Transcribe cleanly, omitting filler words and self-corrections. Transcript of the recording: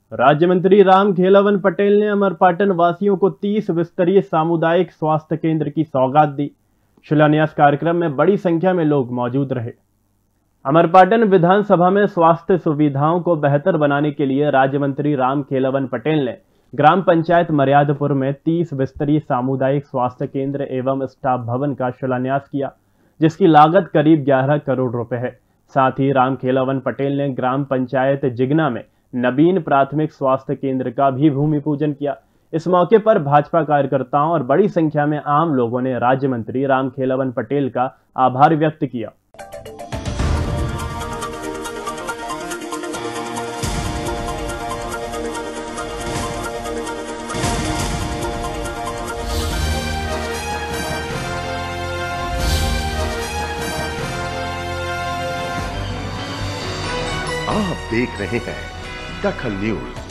राज्य मंत्री राम खेलावन पटेल ने अमरपाटन वासियों को 30 बिस्तरीय सामुदायिक स्वास्थ्य केंद्र की सौगात दी। शिलान्यास कार्यक्रम में बड़ी संख्या में लोग मौजूद रहे। अमरपाटन विधानसभा में स्वास्थ्य सुविधाओं को बेहतर बनाने के लिए राज्य मंत्री राम खेलावन पटेल ने ग्राम पंचायत मर्यादपुर में 30 बिस्तरीय सामुदायिक स्वास्थ्य केंद्र एवं स्टाफ भवन का शिलान्यास किया, जिसकी लागत करीब 11 करोड़ रुपए है। साथ ही राम खेलावन पटेल ने ग्राम पंचायत जिगना में नवीन प्राथमिक स्वास्थ्य केंद्र का भी भूमि पूजन किया। इस मौके पर भाजपा कार्यकर्ताओं और बड़ी संख्या में आम लोगों ने राज्य मंत्री राम खेलावन पटेल का आभार व्यक्त किया। आप देख रहे हैं दखल न्यूज।